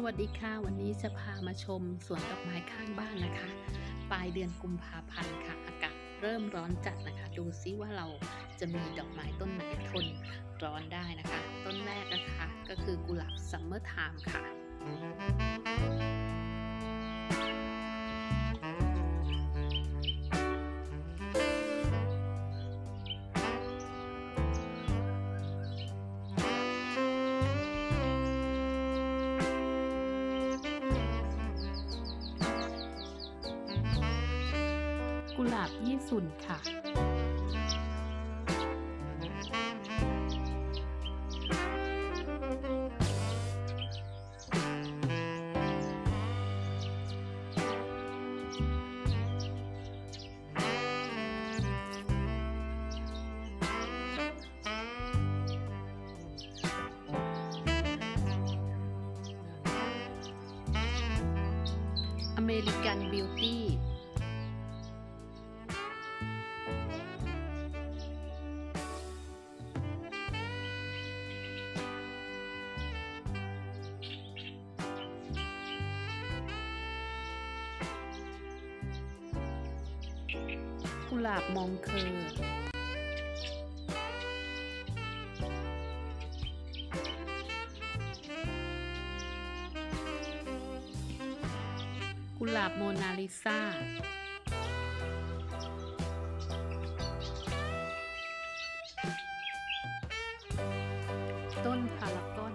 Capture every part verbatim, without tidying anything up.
สวัสดีค่ะวันนี้จะพามาชมสวนดอกไม้ข้างบ้านนะคะปลายเดือนกุมภาพันธ์ค่ะอากาศเริ่มร้อนจัดนะคะดูซิว่าเราจะมีดอกไม้ต้นไหนทนร้อนได้นะคะต้นแรกนะคะก็คือกุหลาบซัมเมอร์ไทม์ค่ะกุหลาบยี่สุนค่ะอเมริกันบิวตี้กุหลาบมองเคอร์กุหลาบโมนาลิซาต้นพารากอน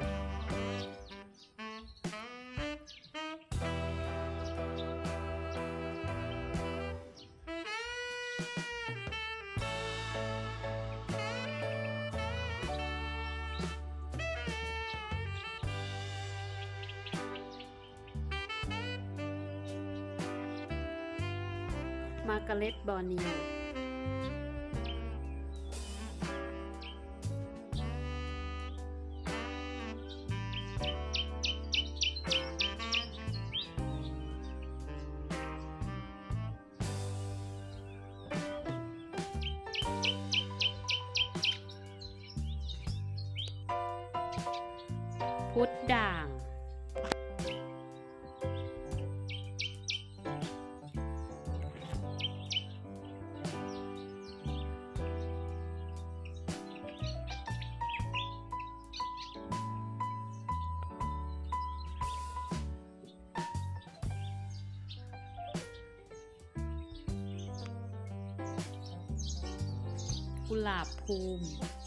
มาร์กาเร็ตบอร์เนียพุดด่างกุหลาบพูม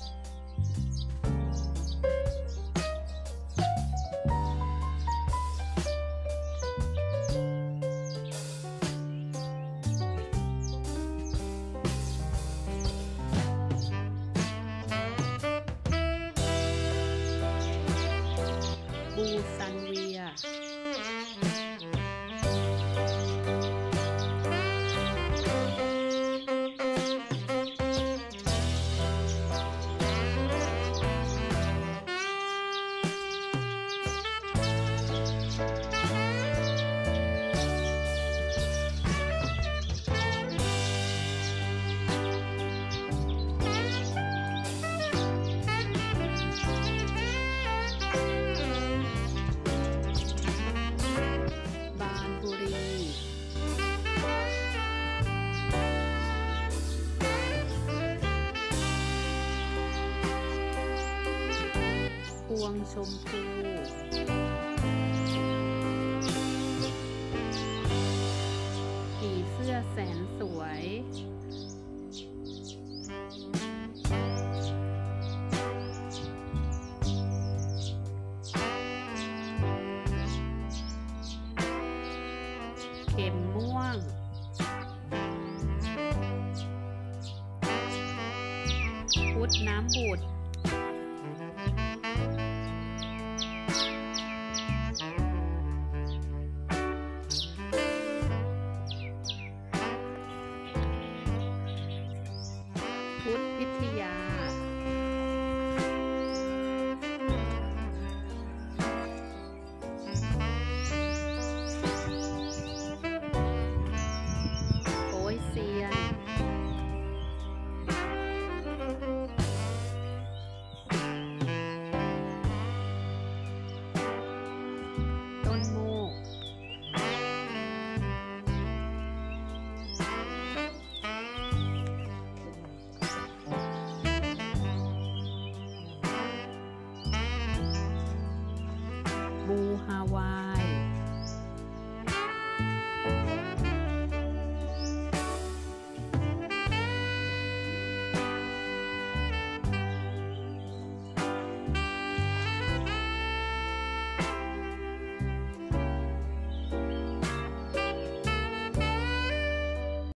บูซันเวียพวงชมพูผีเสื้อแสนสวย